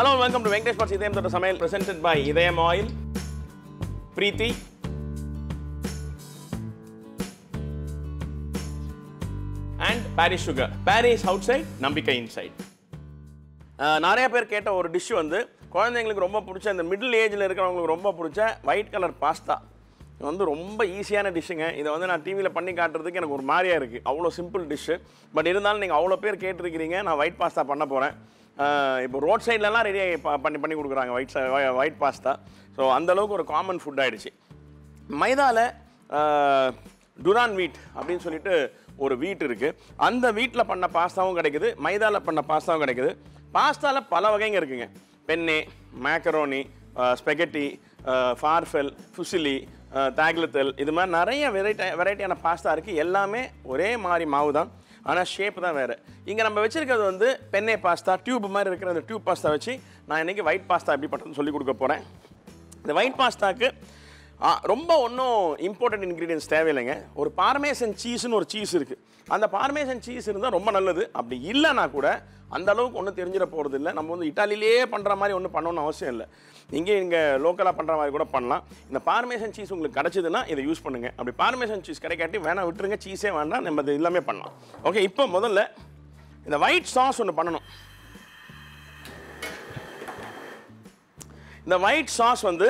Hello and welcome to Venkatesh Parts Idayam Thotta Samayal presented by Idayam Oil, Preeti and Paris Sugar. Paris outside, Nambika inside. நிறைய பேர் கேட்ட ஒரு dish வந்து குழந்தைங்களுக்கு ரொம்ப பிடிச்ச இந்த மிடில் ஏஜில் இருக்கிறவங்களுக்கு ரொம்ப பிடிச்ச ஒயிட் கலர் பாஸ்தா. இது வந்து ரொம்ப ஈஸியான டிஷ்ஷுங்க. இதை வந்து நான் டிவியில் பண்ணி காட்டுறதுக்கு எனக்கு ஒரு மாதிரியாக இருக்குது. அவ்வளோ சிம்பிள் டிஷ்ஷு. பட் இருந்தாலும் நீங்கள் அவ்வளோ பேர் கேட்டிருக்கிறீங்க. நான் ஒயிட் பாஸ்தா பண்ண போகிறேன். இப்போ ரோட் சைட்லலாம் ரெடியாக பண்ணி கொடுக்குறாங்க ஒயிட் பாஸ்தா. ஸோ அந்தளவுக்கு ஒரு காமன் ஃபுட் ஆகிடுச்சு. மைதாவில் டுரான் வீட் அப்படின்னு சொல்லிட்டு ஒரு வீட் இருக்குது. அந்த வீட்டில் பண்ண பாஸ்தாவும் கிடைக்குது, மைதாவில் பண்ண பாஸ்தாவும் கிடைக்குது. பாஸ்தாவில் பல வகைங்க இருக்குங்க. பென்னே, மேக்கரோனி, ஸ்பெகட்டி, ஃபார்ஃபெல், ஃபுசிலி, தாக்லத்தல், இது மாதிரி நிறைய வெரைட்டியான பாஸ்தா இருக்குது. எல்லாமே ஒரே மாதிரி மாவு தான், ஆனால் ஷேப் தான் வேறு. இங்கே நம்ம வச்சுருக்கிறது வந்து பென்னே பாஸ்தா, டியூப் மாதிரி இருக்கிற அந்த டியூப் பாஸ்தா வச்சு நான் இன்றைக்கி ஒயிட் பாஸ்தா எப்படி பண்ணுறதுன்னு சொல்லி கொடுக்க போகிறேன். இந்த ஒயிட் பாஸ்தாவுக்கு ரொம்ப ஒன்றும் இம்பார்ட்டன்ட் இன்க்ரீடியன்ஸ் தேவையில்லைங்க. ஒரு பார்மேசன் சீஸ்னு ஒரு சீஸ் இருக்குது. அந்த பார்மேசன் சீஸ் இருந்தால் ரொம்ப நல்லது. அப்படி இல்லைனா கூட அந்த அளவுக்கு ஒன்றும் தெரிஞ்சிட போகிறது இல்லை. நம்ம வந்து இட்டாலியிலே பண்ணுற மாதிரி ஒன்றும் பண்ணணும்னு அவசியம் இல்லை. இங்கே லோக்கலாக பண்ணுற மாதிரி கூட பண்ணலாம். இந்த பார்மேசன் சீஸ் உங்களுக்கு கிடச்சிதுன்னா இதை யூஸ் பண்ணுங்கள். அப்படி பார்மேசன் சீஸ் கிடைக்காட்டி வேணால் விட்டுருங்க, சீஸே வேண்டாம், நம்ம இது எல்லாமே பண்ணலாம். ஓகே, இப்போ முதல்ல இந்த ஒயிட் சாஸ் ஒன்று பண்ணணும். இந்த ஒயிட் சாஸ் வந்து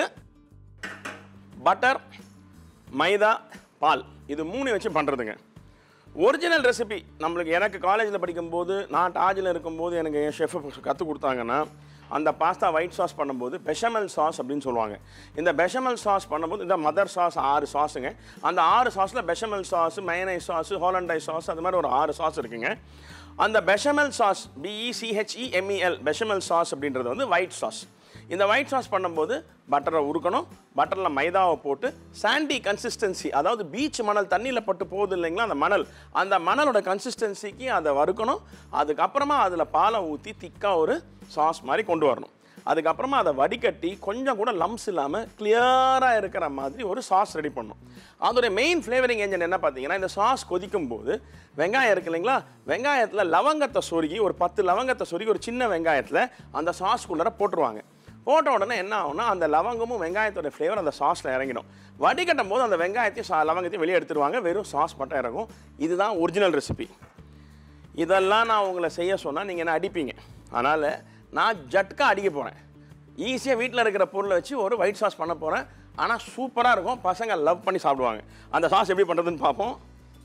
பட்டர், மைதா, பால், இது மூணு வச்சு பண்ணுறதுங்க. ஒரிஜினல் ரெசிபி எனக்கு காலேஜில் படிக்கும்போது, நான் டாஜில் இருக்கும்போது எனக்கு என் ஷெஃப் கற்றுக் கொடுத்தாங்கன்னா, அந்த பாஸ்தா ஒயிட் சாஸ் பண்ணும்போது பெஷமல் சாஸ் அப்படின்னு சொல்லுவாங்க. இந்த பெஷமல் சாஸ் பண்ணும்போது இந்த மதர் சாஸ் 6 சாஸுங்க. அந்த 6 சாஸில் bechamel sauce, mayonnaise sauce, hollandaise sauce, அது மாதிரி ஒரு 6 சாஸ் இருக்குங்க. அந்த bechamel sauce, BECHEMEL, bechamel sauce அப்படின்றது வந்து ஒயிட் சாஸ். இந்த ஒயிட் சாஸ் பண்ணும்போது பட்டரை உருக்கணும், பட்டரில் மைதாவை போட்டு சாண்டி கன்சிஸ்டன்சி, அதாவது பீச் மணல் தண்ணியில் பட்டு போகுது இல்லைங்களா, அந்த மணலோட கன்சிஸ்டன்சிக்கு அதை வறுக்கணும். அதுக்கப்புறமா அதில் பாலை ஊற்றி திக்காக ஒரு சாஸ் மாதிரி கொண்டு வரணும். அதுக்கப்புறமா அதை வடிகட்டி கொஞ்சம் கூட லம்ஸ் இல்லாமல் கிளியராக இருக்கிற மாதிரி ஒரு சாஸ் ரெடி பண்ணணும். அதோடைய மெயின் ஃப்ளேவரிங் ஏஜென்ட் என்ன பார்த்தீங்கன்னா, இந்த சாஸ் கொதிக்கும் போது வெங்காயம் இருக்குது இல்லைங்களா, வெங்காயத்தில் லவங்கத்தை சொருகி, ஒரு 10 லவங்கத்தை சொருகி ஒரு சின்ன வெங்காயத்தில் அந்த சாஸ்குள்ளே போட்டுருவாங்க. போட்ட உடனே என்ன ஆகும்னா, அந்த லவங்கமும் வெங்காயத்தோட ஃப்ளேவர் அந்த சாஸில் இறங்கிடும். வடிகட்டும் போது அந்த வெங்காயத்தையும் லவங்கத்தையும் வெளியே எடுத்துருவாங்க, வெறும் சாஸ் மட்டும் இறங்கும். இதுதான் ஒரிஜினல் ரெசிபி. இதெல்லாம் நான் உங்களை செய்ய சொன்னால் நீங்கள் என்ன அடிப்பீங்க. அதனால் நான் ஜட்கா அடிக்க போகிறேன். ஈஸியாக வீட்டில் இருக்கிற பொருளை வச்சு ஒரு ஒயிட் சாஸ் பண்ண போகிறேன். ஆனால் சூப்பராக இருக்கும், பசங்க லவ் பண்ணி சாப்பிடுவாங்க. அந்த சாஸ் எப்படி பண்ணுறதுன்னு பார்ப்போம்.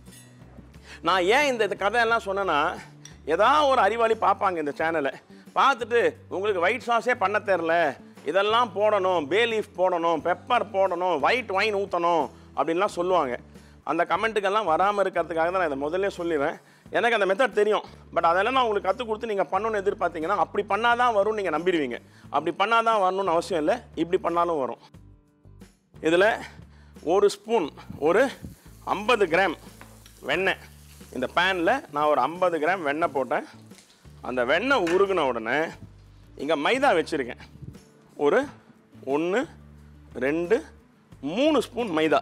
நான் ஏன் இந்த கதையெல்லாம் சொன்னேன்னா, ஏதாவது ஒரு அறிவாளி பார்ப்பாங்க இந்த சேனலை, பார்த்துட்டு உங்களுக்கு ஒயிட் சாஸே பண்ண தெரில, இதெல்லாம் போடணும், பே லீஃப் போடணும், பெப்பர் போடணும், ஒயிட் ஒயின் ஊற்றணும் அப்படின்லாம் சொல்லுவாங்க. அந்த கமெண்ட்டுக்கெல்லாம் வராமல் இருக்கிறதுக்காக தான் நான் இதை முதல்ல சொல்லிடுறேன். எனக்கு அந்த மெத்தட் தெரியும். பட் அதெல்லாம் நான் உங்களுக்கு கற்றுக் கொடுத்து நீங்கள் பண்ணணும்னு எதிர்பார்த்தீங்கன்னா, அப்படி பண்ணால் தான் வரும்னு நீங்கள் நம்பிடுவீங்க. அப்படி பண்ணால் தான் வரணும்னு அவசியம் இல்லை, இப்படி பண்ணாலும் வரும். இதில் ஒரு ஸ்பூன், ஒரு 50 கிராம் வெண்ணெய். இந்த பேனில் நான் ஒரு 50 கிராம் வெண்ணெய் போட்டேன். அந்த வெண்ணெய் உருகின உடனே இங்கே மைதா வச்சுருக்கேன். ஒரு 1, 2, 3 ஸ்பூன் மைதா.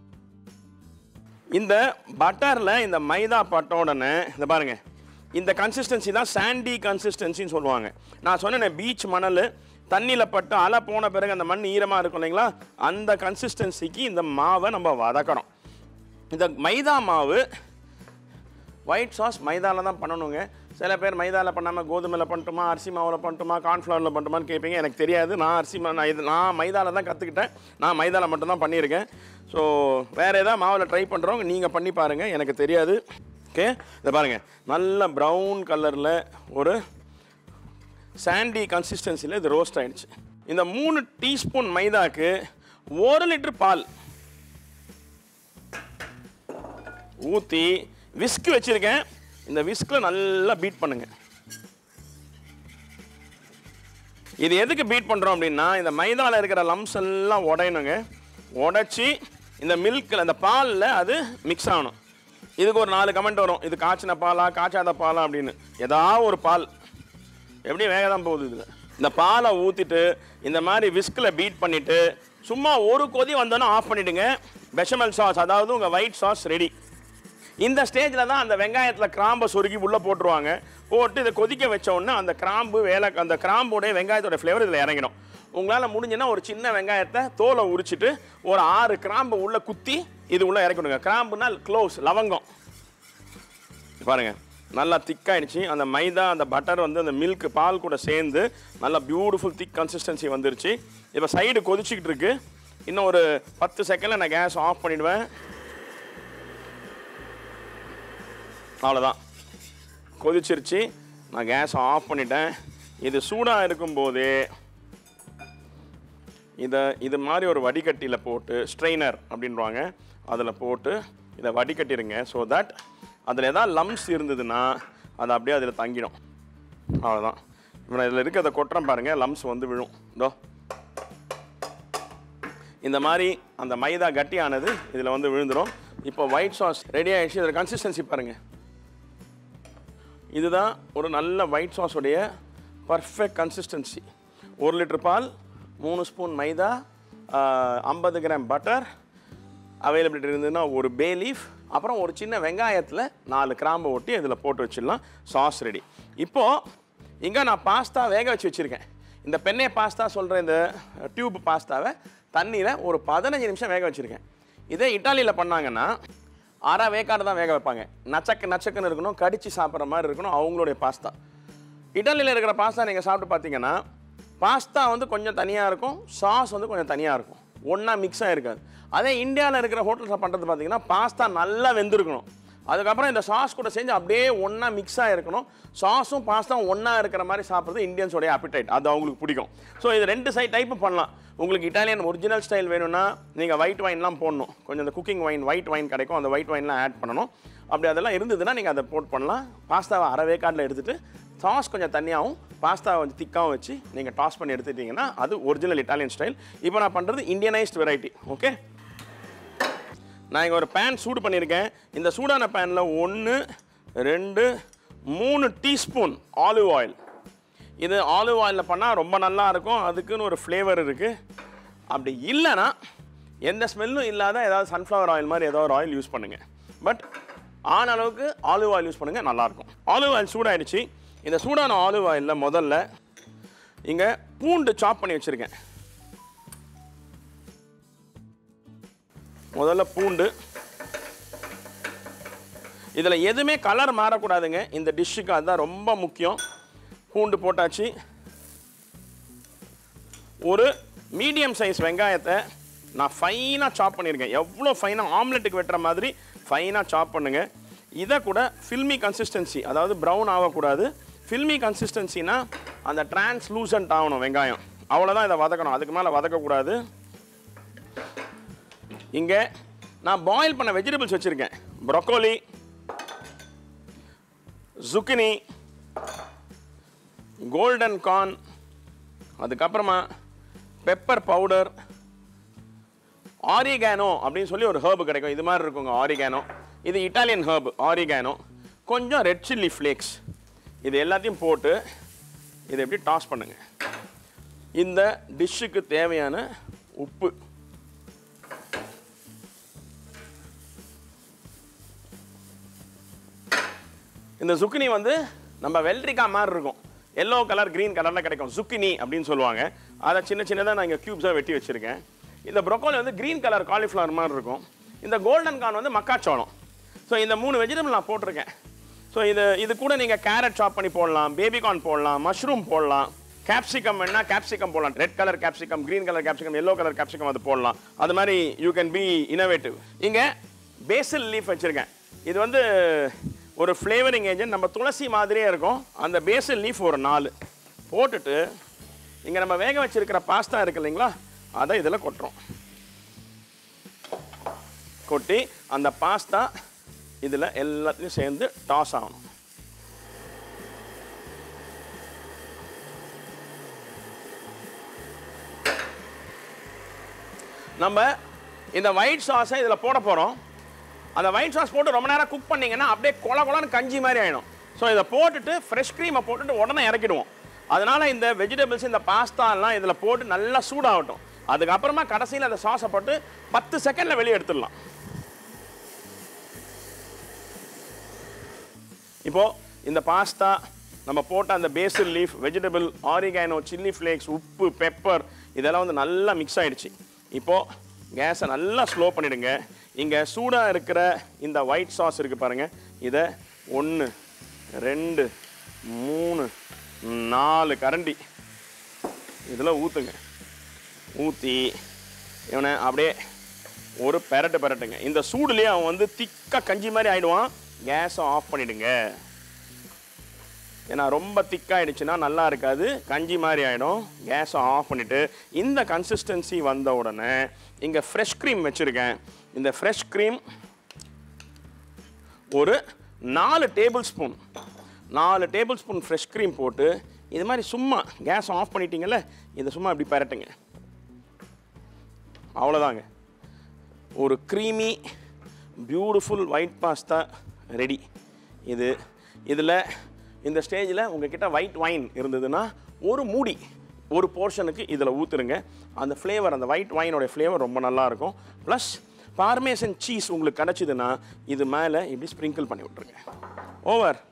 இந்த பட்டரில் இந்த மைதா பட்ட உடனே இந்த பாருங்கள், இந்த கன்சிஸ்டன்சி தான் சாண்டி கன்சிஸ்டன்சின்னு சொல்லுவாங்க. நான் சொன்னேன், பீச் மணல் தண்ணியில் பட்டு அலை போன பிறகு அந்த மண் ஈரமாக இருக்கும் இல்லைங்களா, அந்த கன்சிஸ்டன்சிக்கு இந்த மாவை நம்ம வதக்கணும். இந்த மைதா மாவு ஒயிட் சாஸ் மைதாவில் தான் பண்ணணுங்க. சில பேர் மைதாவில் பண்ணாமல் கோதுமையில் பண்ணட்டுமா, அரிசி மாவில் பண்ணட்டுமா, கார்ன்ஃப்ளவரில் பண்ணட்டுமான்னு கேட்பீங்க. எனக்கு தெரியாது. நான் மைதாவில் தான் கற்றுக்கிட்டேன். நான் மைதாவில் மட்டும்தான் பண்ணியிருக்கேன். ஸோ வேறு ஏதாவது மாவில் ட்ரை பண்ணுறவங்க நீங்கள் பண்ணி பாருங்கள், எனக்கு தெரியாது. ஓகே, இதை பாருங்கள், நல்ல ப்ரௌன் கலரில் ஒரு சாண்டி கன்சிஸ்டன்சியில் இது ரோஸ்ட் ஆகிடுச்சு. இந்த 3 டீஸ்பூன் மைதாக்கு 1 லிட்டர் பால் ஊற்றி விஸ்க் வச்சுருக்கேன். இந்த விஸ்கில் நல்லா பீட் பண்ணுங்க. இது எதுக்கு பீட் பண்ணுறோம் அப்படின்னா, இந்த மைதாவில் இருக்கிற லம்ஸ் எல்லாம் உடையணுங்க. உடைச்சி இந்த மில்கில், அந்த பாலில் அது மிக்ஸ் ஆகணும். இதுக்கு ஒரு 4 கமெண்ட் வரும், இது காய்ச்சின பாலா காய்ச்சாத பாலா அப்படின்னு. ஏதாவது ஒரு பால் எப்படி வேக தான் போகுது. இதில் இந்த பாலை ஊற்றிட்டு இந்த மாதிரி விஸ்கில் பீட் பண்ணிவிட்டு சும்மா ஒரு கொதி வந்தோன்னா ஆஃப் பண்ணிவிடுங்க. பெஷமல் சாஸ், அதாவது உங்கள் ஒயிட் சாஸ் ரெடி. இந்த ஸ்டேஜில் தான் அந்த வெங்காயத்தில் கிராம்பை சொருகி உள்ளே போட்டுருவாங்க. போட்டு இதை கொதிக்க வச்ச உடனே அந்த கிராம்பு அந்த கிராம்போடைய வெங்காயத்தோட ஃப்ளேவர் இதில் இறங்கிடும். உங்களால் முடிஞ்சுன்னா ஒரு சின்ன வெங்காயத்தை தோலை உரிச்சிட்டு ஒரு 6 கிராம்பு உள்ளே குத்தி இது உள்ளே இறக்கிடுங்க. கிராம்புனா க்ளோவ்ஸ், லவங்கம். பாருங்கள், நல்லா திக்காயிடுச்சு. அந்த மைதா அந்த பட்டர் வந்து அந்த மில்க் பால் கூட சேர்ந்து நல்லா பியூட்டிஃபுல் திக் கன்சிஸ்டன்சி வந்துருச்சு. இப்போ சைடு கொதிச்சுக்கிட்டு இருக்கு. இன்னும் ஒரு 10 செகண்டில் நான் கேஸ் ஆஃப் பண்ணிவிடுவேன். அவ்வளோதான், கொதிச்சிருச்சு. நான் கேஸ் ஆஃப் பண்ணிட்டேன். இது சூடாக இருக்கும்போது இது மாதிரி ஒரு வடிகட்டியில் போட்டு, ஸ்ட்ரெயினர் அப்படின்வாங்க, அதில் போட்டு இதை வடிகட்டிடுங்க. ஸோ தட் அதில் எதாவது லம்ஸ் இருந்ததுன்னா அது அப்படியே அதில் தங்கிடும். அவ்வளோதான். இப்போ இதில் இருக்கிறத கொட்டுறேன் பாருங்கள், லம்ஸ் வந்து விழும். இதோ இந்த மாதிரி அந்த மைதா கட்டியானது இதில் வந்து விழுந்துடும். இப்போ ஒயிட் சாஸ் ரெடி ஆகிடுச்சு. இதில் கன்சிஸ்டன்சி பாருங்கள். இதுதான் ஒரு நல்ல ஒயிட் சாஸுடைய பர்ஃபெக்ட் கன்சிஸ்டன்சி. 1 லிட்டர் பால், 3 ஸ்பூன் மைதா, 50 கிராம் பட்டர், அவைலபிலிட்டி இருந்ததுன்னா ஒரு பே லீஃப், அப்புறம் ஒரு சின்ன வெங்காயத்தில் 4 கிராம்பு ஒட்டி இதில் போட்டு வச்சிடலாம். Sauce ready. இப்போது இங்கே நான் பாஸ்தா வேக வச்சு வச்சுருக்கேன். இந்த பெண்ணே பாஸ்தா சொல்கிற இந்த டியூப் பாஸ்தாவை தண்ணியில் ஒரு 15 நிமிஷம் வேக வச்சுருக்கேன். இதே இட்டாலியில் பண்ணாங்கன்னா அரை வேக்காடு தான் வேக வைப்பாங்க. நச்சக்குன்னு இருக்கணும், கடிச்சு சாப்பிட்ற மாதிரி இருக்கணும் அவங்களுடைய பாஸ்தா. இட்டாலியில் இருக்கிற பாஸ்தா நீங்கள் சாப்பிட்டு பார்த்தீங்கன்னா பாஸ்தா வந்து கொஞ்சம் தனியாக இருக்கும், சாஸ் வந்து கொஞ்சம் தனியாக இருக்கும், ஒன்றா மிக்ஸ் ஆகிருக்காது. அதே இந்தியாவில் இருக்கிற ஹோட்டல்ஸில் பண்ணுறது பார்த்தீங்கன்னா பாஸ்தா நல்லா வெந்திருக்கணும், அதுக்கப்புறம் இந்த சாஸ் கூட செஞ்சு அப்படியே ஒன்றா மிக்ஸ் ஆகிருக்கணும். சாஸும் பாஸ்தாவும் ஒன்றா இருக்கிற மாதிரி சாப்பிட்றது இந்தியன்ஸோடைய அப்பிடைட், அது அவங்களுக்கு பிடிக்கும். ஸோ இது 2 டைப்பு பண்ணலாம். உங்களுக்கு இட்டாலியன் ஒரிஜினல் ஸ்டைல் வேணும்னா நீங்கள் ஒயிட் வைன்லாம் போடணும். கொஞ்சம் இந்த குக்கிங் வைன், ஒயிட் வைன் கிடைக்கும், அந்த ஒயிட் வைன்லாம் ஆட் பண்ணணும். அப்படி அதெல்லாம் இருந்ததுன்னா நீங்கள் அதை போட் பண்ணலாம். பாஸ்தாவை அரை வேக்காட்டில் எடுத்துகிட்டு சாஸ் கொஞ்சம் தனியாகவும் பாஸ்தாவை கொஞ்சம் திக்காகவும் வச்சு நீங்கள் டாஸ் பண்ணி எடுத்துட்டிங்கன்னா அது ஒரிஜினல் இட்டாலியன் ஸ்டைல். இப்போ நான் பண்ணுறது இந்தியனைஸ்ட் வெரைட்டி. ஓகே, நான் இங்கே ஒரு பேன் சூடு பண்ணியிருக்கேன். இந்த சூடான பேனில் 1, 2, 3 டீஸ்பூன் ஆலிவ் ஆயில். இது ஆலிவ் ஆயிலில் பண்ணால் ரொம்ப நல்லா இருக்கும், அதுக்குன்னு ஒரு ஃப்ளேவர் இருக்குது. அப்படி இல்லைன்னா எந்த ஸ்மெல்லும் இல்லாத ஏதாவது சன்ஃப்ளவர் ஆயில் மாதிரி ஏதாவது ஒரு ஆயில் யூஸ் பண்ணுங்கள். பட் ஆன அளவுக்கு ஆலிவ் ஆயில் யூஸ் பண்ணுங்கள், நல்லாயிருக்கும். ஆலிவ் ஆயில் சூடாகிடுச்சு. இந்த சூடான ஆலிவ் ஆயிலில் முதல்ல இங்கே பூண்டு சாப் பண்ணி வச்சுருக்கேன். முதல்ல பூண்டு. இதில் எதுவுமே கலர் மாறக்கூடாதுங்க இந்த டிஷ்ஷுக்கு, அதுதான் ரொம்ப முக்கியம். பூண்டு போட்டாச்சு. ஒரு மீடியம் சைஸ் வெங்காயத்தை நான் ஃபைனாக சாப் பண்ணியிருக்கேன். எவ்வளோ ஃபைனாக, ஆம்லெட்டுக்கு வெட்டுற மாதிரி ஃபைனாக சாப் பண்ணுங்கள். இதை கூட ஃபில்மி கன்சிஸ்டன்சி, அதாவது ப்ரௌன் ஆகக்கூடாது. ஃபில்மி கன்சிஸ்டன்சினா அந்த டிரான்ஸ்லூசன்ட் ஆகணும் வெங்காயம், அவ்வளோதான். இதை வதக்கணும், அதுக்கு மேலே வதக்கக்கூடாது. இங்கே நான் பாயில் பண்ண வெஜிடபிள்ஸ் வச்சுருக்கேன். ப்ரொக்கோலி, zucchini, கோல்டன் கார்ன், அதுக்கப்புறமா பெப்பர் பவுடர், ஆரிகானோ அப்படின்னு சொல்லி ஒரு ஹர்பு கிடைக்கும், இது மாதிரி இருக்குங்க ஆரிகானோ. இது இட்டாலியன் ஹர்பு ஆரிகானோ. கொஞ்சம் ரெட் சில்லி ஃப்ளேக்ஸ், இது எல்லாத்தையும் போட்டு இதை எப்படி டாஸ் பண்ணுங்க. இந்த டிஷ்ஷுக்கு தேவையான உப்பு, இந்த zucchini வந்து நம்ம வெள்ளரிக்காய் மாதிரி இருக்கும், எல்லோ கலர் க்ரீன் கலரில் கிடைக்கும், zucchini அப்படின்னு சொல்லுவாங்க. அதை சின்ன சின்னதாக நான் இங்கே க்யூப்ஸாக வெட்டி வச்சுருக்கேன். இந்த ப்ரொக்கோலி வந்து க்ரீன் கலர் காலிஃப்ளவர் மாதிரி இருக்கும். இந்த கோல்டன் கார்ன் வந்து மக்காச்சோளம். ஸோ இந்த 3 வெஜிடபிள் நான் போட்டிருக்கேன். ஸோ இது கூட நீங்கள் கேரட் சாப் பண்ணி போடலாம், பேபிகார்ன் போடலாம், மஷ்ரூம் போடலாம், கேப்சிகம் வேணா கேப்சிகம் போடலாம், red colour capsicum, green colour capsicum, yellow colour capsicum அது போடலாம். அது மாதிரி யூ கேன் பி இனோவேட்டிவ். இங்கே பேசில் லீஃப் வச்சுருக்கேன். இது வந்து ஒரு ஃப்ளேவரிங் ஏஜென்ட், நம்ம துளசி மாதிரியே இருக்கும். அந்த பேசில் லீஃப் ஒரு 4 போட்டுட்டு இங்கே நம்ம வேக வச்சிருக்கிற பாஸ்தா இருக்கு இல்லைங்களா, அதை இதில் கொட்டுறோம். கொட்டி அந்த பாஸ்தா இதில் எல்லாத்தையும் சேர்ந்து டாஸ் ஆகணும். நம்ம இந்த ஒயிட் சாஸை இதில் போட போகிறோம். அந்த ஒயிட் சாஸ் போட்டு ரொம்ப நேரம் குக் பண்ணிங்கன்னா அப்படியே கொலன்னு கஞ்சி மாதிரி ஆகிடும். ஸோ இதை போட்டுட்டு ஃப்ரெஷ் க்ரீமை போட்டுட்டு உடனே இறக்கிடுவோம். அதனால் இந்த வெஜிடபிள்ஸ், இந்த பாஸ்தாலாம் இதில் போட்டு நல்லா சூடாகட்டும். அதுக்கப்புறமா கடைசியில் அந்த சாஸை போட்டு 10 செகண்டில் வெளியே எடுத்துடலாம். இப்போது இந்த பாஸ்தா நம்ம போட்ட அந்த basil leaf, vegetable, oregano, chilli flakes, உப்பு, பெப்பர் இதெல்லாம் வந்து நல்லா மிக்ஸ் ஆகிடுச்சு. இப்போது கேஸை நல்லா ஸ்லோ பண்ணிவிடுங்க. இங்கே சூடாக இருக்கிற இந்த ஒயிட் சாஸ் இருக்குது பாருங்கள், இதை 1 2 3 4 கரண்டி இதில் ஊற்றுங்க. ஊற்றி இவனை அப்படியே ஒரு பெரட்டுங்க. இந்த சூடுலேயே அவன் வந்து திக்காக கஞ்சி மாதிரி ஆகிடுவான். கேஸை ஆஃப் பண்ணிவிடுங்க. ஏன்னா ரொம்ப திக்காகிடுச்சுன்னா நல்லா இருக்காது, கஞ்சி மாதிரி ஆகிடும். கேஸை ஆஃப் பண்ணிவிட்டு இந்த கன்சிஸ்டன்சி வந்த உடனே இங்கே ஃப்ரெஷ் க்ரீம் வச்சுருக்கேன். இந்த ஃப்ரெஷ் க்ரீம் ஒரு 4 டேபிள் ஸ்பூன் ஃப்ரெஷ் க்ரீம் போட்டு இது மாதிரி சும்மா கேஸ் ஆஃப் பண்ணிட்டீங்கல்ல, இதை சும்மா இப்படி பெரட்டுங்க. அவ்வளோதாங்க, ஒரு creamy beautiful white pasta ready. இதில் இந்த ஸ்டேஜில் உங்ககிட்ட ஒயிட் வைன் இருந்ததுன்னா ஒரு மூடி ஒரு போர்ஷனுக்கு இதில் ஊற்றுருங்க. அந்த ஃப்ளேவர், அந்த ஒயிட் வைனோடைய ஃப்ளேவர் ரொம்ப நல்லாயிருக்கும். ப்ளஸ் பார்மேசன் சீஸ் உங்களுக்கு கிடச்சிதுன்னா இது மேலே இப்படி ஸ்ப்ரிங்கிள் பண்ணி விட்ருங்க. ஓவர்.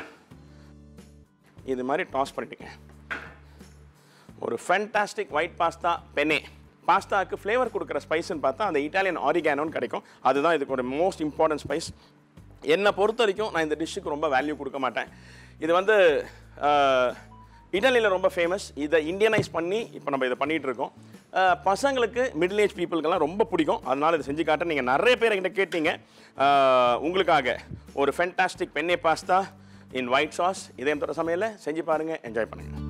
இது மாதிரி டாஸ் பண்ணிட்டுங்க. ஒரு ஃபேண்டாஸ்டிக் ஒயிட் பாஸ்தா பெனே. பாஸ்தாவுக்கு ஃப்ளேவர் கொடுக்குற ஸ்பைஸ்ன்னு பார்த்தா அந்த இட்டாலியன் ஆரிகானோன்னு கிடைக்கும். அதுதான் இதுக்கு ஒரு மோஸ்ட் இம்பார்ட்டன்ட் ஸ்பைஸ். என்னை பொறுத்த வரைக்கும் நான் இந்த டிஷ்ஷுக்கு ரொம்ப வேல்யூ கொடுக்க மாட்டேன். இது வந்து இட்டாலியில் ரொம்ப ஃபேமஸ். இதை இண்டியனைஸ் பண்ணி இப்போ நம்ம இதை பண்ணிகிட்டு இருக்கோம். பசங்களுக்கு, மிடில் ஏஜ் பீப்புளுக்கெல்லாம் ரொம்ப பிடிக்கும். அதனால் இதை செஞ்சு காட்ட நீங்கள் நிறைய பேர் என்கிட்ட கேட்டீங்க. உங்களுக்காக ஒரு fantastic penne pasta in white sauce இதயம் தொட்ட சமையலை செஞ்சு பாருங்கள், என்ஜாய் பண்ணுங்கள்.